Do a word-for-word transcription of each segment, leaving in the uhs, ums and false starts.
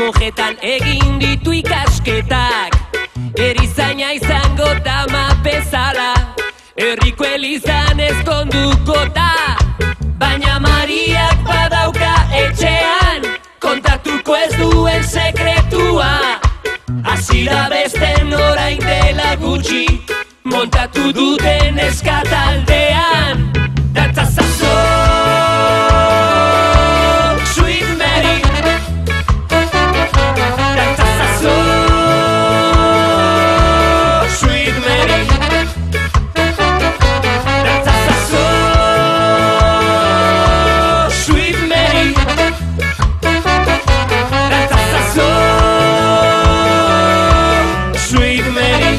monjetan egin ditu ikasketak, erizaina izango da mapezala, herriko elizan ezkonduko da. Baina Mariak badauka etxean, kontatuko ez duen sekretua. Hasi da besten orain dela gutxi, montatu duten eskataldean. Dantzazazo, Sweet Mary. Dantzazazo, Sweet Mary. Dantzazazo, Sweet Mary. Dantzazazo, Sweet Mary.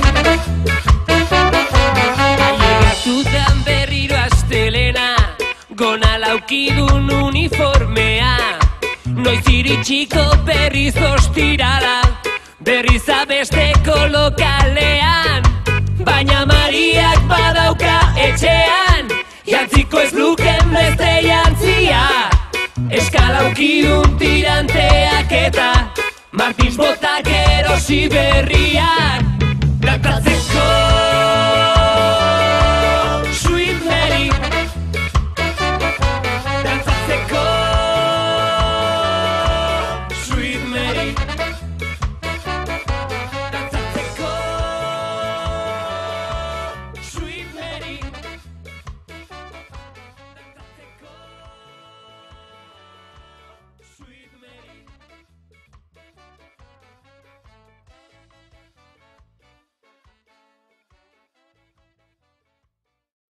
Ailegatutan berriro astelena, gona laukidun uniformea. Noiz iritsiko berriz ostirala, berriz abesteko lokalean. Baina Mariak badauka etxean, jantziko ez luken beste jantzia. Eskalaukidun tiranteak eta Martins botak erosi berriak. Dantatzeko, Sweet Mary. Dantzatzeko, Sweet Mary.